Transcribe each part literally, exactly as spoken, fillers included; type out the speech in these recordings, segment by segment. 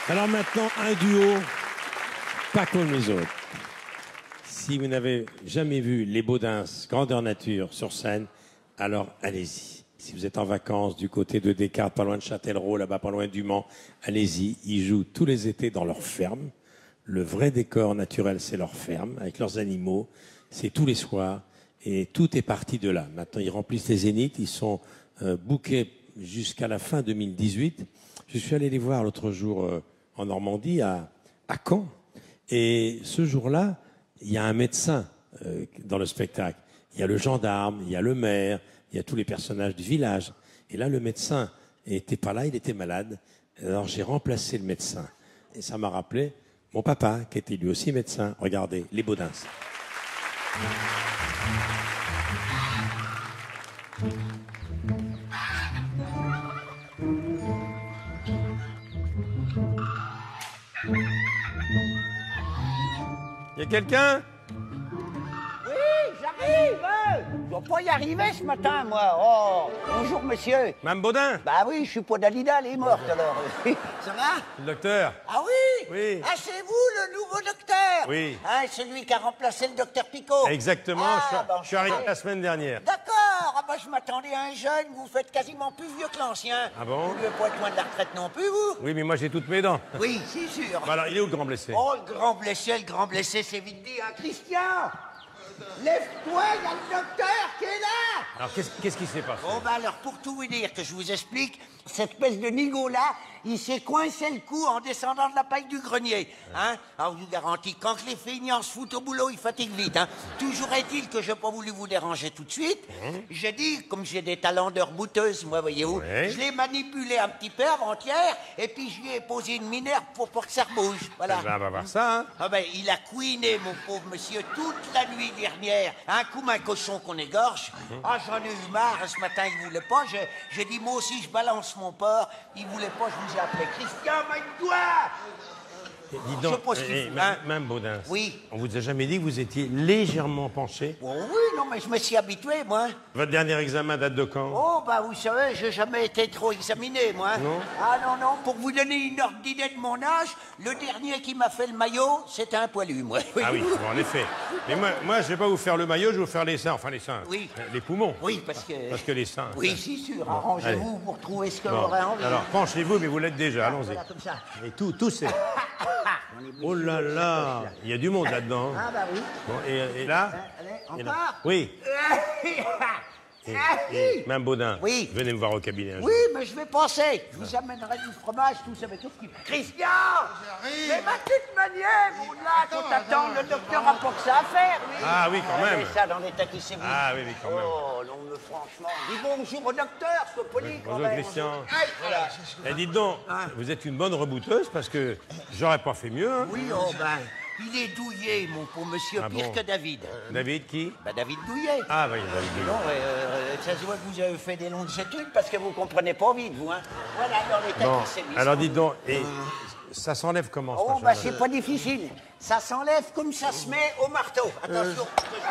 Alors maintenant, un duo, pas comme les autres. Si vous n'avez jamais vu les Baudins, grandeur nature, sur scène, alors allez-y. Si vous êtes en vacances du côté de Descartes, pas loin de Châtellerault, là-bas pas loin du Mans, allez-y. Ils jouent tous les étés dans leur ferme. Le vrai décor naturel, c'est leur ferme, avec leurs animaux. C'est tous les soirs. Et tout est parti de là. Maintenant, ils remplissent les zéniths. Ils sont euh, bookés jusqu'à la fin deux mille dix-huit. Je suis allé les voir l'autre jour euh, en Normandie, à, à Caen. Et ce jour-là, il y a un médecin euh, dans le spectacle. Il y a le gendarme, il y a le maire, il y a tous les personnages du village. Et là, le médecin n'était pas là, il était malade. Alors j'ai remplacé le médecin. Et ça m'a rappelé mon papa, qui était lui aussi médecin. Regardez, les Baudins. Y a quelqu'un? Oui, j'arrive. Je dois pas y arriver ce matin, moi. Oh, bonjour, monsieur. Mme Baudin? Bah oui, je suis pas Dalida, elle est morte, alors. Ça va? Le docteur? Ah oui? Oui. Ah, c'est vous, le nouveau docteur? Oui. Ah, celui qui a remplacé le docteur Picot? Exactement, Ah, je, suis- bah, je suis arrivé la semaine dernière. D'accord. Ah bah, je m'attendais à un jeune. Vous faites quasiment plus vieux que l'ancien. Ah bon? Vous ne devez pas être loin de la retraite non plus, vous? Oui, mais moi j'ai toutes mes dents. Oui, c'est sûr. Bah alors, il est où le grand blessé? Oh, le grand blessé, le grand blessé, c'est vite dit, hein. Christian! Lève-toi, il y a le docteur qui est là! Alors, qu'est-ce qu'est-ce qui s'est passé? Bon, ben alors, pour tout vous dire, que je vous explique, cette espèce de nigo-là, il s'est coincé le cou en descendant de la paille du grenier. Hein? Alors, je vous garantis, quand les feignants se foutent au boulot, ils fatiguent vite. Hein? Toujours est-il que je n'ai pas voulu vous déranger tout de suite. Mmh. J'ai dit, comme j'ai des talents de rebouteuse, moi, voyez-vous, ouais. je l'ai manipulé un petit peu avant-hier, et puis je lui ai posé une minerve pour pas que ça rebouge. Voilà. Ben, on va voir ça, hein? Ah ben, il a couiné, mon pauvre monsieur, toute la nuit dernière. Un coup, un cochon qu'on égorge. Mmh. Ah, j'en ai eu marre. Ce matin, il voulait pas. J'ai, j'ai dit, moi aussi, je balance mon porc. Il voulait pas, je vous ai appelé. Christian, mets-toi! Dis donc, Je sais pas ce qu'il eh, faut, eh, hein. Mme Baudin, Oui. on vous a jamais dit que vous étiez légèrement penché? Oh oui, non, mais je me suis habitué, moi. Votre dernier examen date de quand? Oh, bah, vous savez, j'ai jamais été trop examiné, moi. Non? Ah, non, non, pour vous donner une ordre d'idée de mon âge, le dernier qui m'a fait le maillot, c'était un poilu, moi. Ah oui, bon, en effet. Mais moi, moi, je vais pas vous faire le maillot, je vais vous faire les seins. Enfin, les seins. Oui. Les poumons. Oui, parce que... Parce que les seins. Oui, c'est sûr. Arrangez-vous pour trouver ce que Bon. vous aurez envie. Alors, penchez-vous, mais vous l'êtes déjà. Allons-y. Voilà, comme ça. Et tout, tout c'est... Oh là là, il y a du monde là-dedans. Ah, bah oui. Bon, et, et là? Allez, Et là encore? Oui. Et, et, Mme Baudin, Oui. venez me voir au cabinet un jour. Oui, mais je vais passer. Je vous amènerai du fromage, tout ça, mais tout ce qui... Christian! Mais ma petite manière, mon là, quand t'attends, le docteur a pas que ça à faire, lui. Ah oui, quand même. Mais ça, dans l'état qui s'est mis. Ah oui, oui, quand même. Oh, non, mais franchement... Dis bonjour au docteur, sois poli, quand Bonjour même. Christian. Aïe, voilà. Et dites donc, vous êtes une bonne rebouteuse parce que j'aurais pas fait mieux. Hein. Oui, oh, ben... Il est douillet, mon pauvre monsieur, Ah pire bon que David. David qui? Ben, David Douillet. Ah oui, David. Non, euh, ça se voit que vous avez fait des longues études parce que vous comprenez pas vite, vous, hein. Voilà, dans l'état Bon, qui s'est mis. alors dites donc, et ça s'enlève comment ce Oh, machin-là? bah c'est pas difficile. Ça s'enlève comme ça se met au marteau. Attention.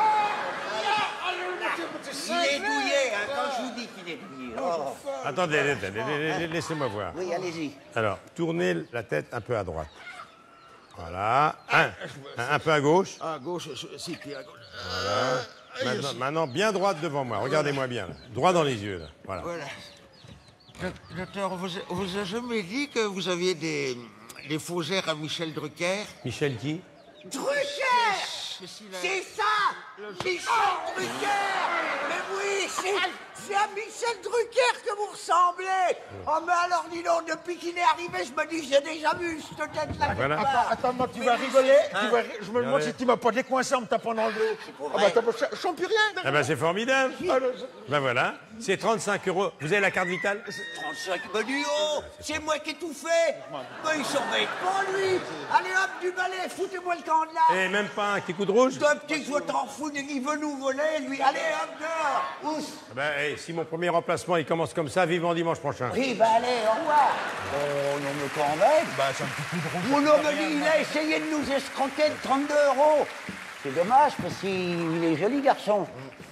Il est douillet, hein, quand je vous dis qu'il est douillet. Oh. Attendez, attendez, attendez, laissez-moi voir. Oui, allez-y. Alors, tournez la tête un peu à droite. Voilà. Un, un, un peu à gauche. À gauche, si, puis à gauche. Voilà. Maintenant, maintenant, bien droite devant moi. Regardez-moi bien. Là. Droit dans les yeux. Là. Voilà. Voilà. Docteur, on vous, a, on vous a jamais dit que vous aviez des, des faussaires à Michel Drucker? Michel qui? Drucker! Ceci, là. C'est ça! Michel Drucker! Mais oui, c'est, c'est à Michel Drucker que vous ressemblez! Oh, mais alors, dis donc, depuis qu'il est arrivé, je me dis, j'ai déjà vu cette tête-là. Voilà. quelque part. Attends, attends, tu Mais vas oui, rigoler. c'est- Tu vas ri- Je me demande Ouais. si tu m'as pas décoincé en me tapant dans le dos. pas Ah vrai. bah, attends, je sens plus rien. Ah ben c'est formidable. Ah, le- Ben voilà. C'est trente-cinq euros. Vous avez la carte vitale? trente-cinq, mais du haut, c'est moi qui ai tout fait. Mais il s'embête pas, lui. Allez hop, du balai, foutez-moi le camp de là. Et même pas un petit coup de rouge? Un petit que je t'en fous, il veut nous voler, lui. Allez hop, dehors. Ousse. Ah ben, hey, si mon premier remplacement il commence comme ça, vivement dimanche prochain. Oui, bah allez, au revoir. Oh, non, mais quand même. Bah, c'est un petit coup de rouge. Mon homme, il a essayé de nous escroquer de trente-deux euros. C'est dommage, parce qu'il est joli garçon.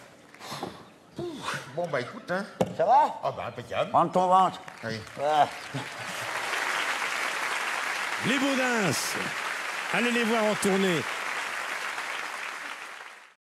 Bon, bah, écoute, hein. Ça va? Ah, bah, impeccable. Rentre ton ventre. Oui. Voilà. Les Baudins. Allez les voir en tournée.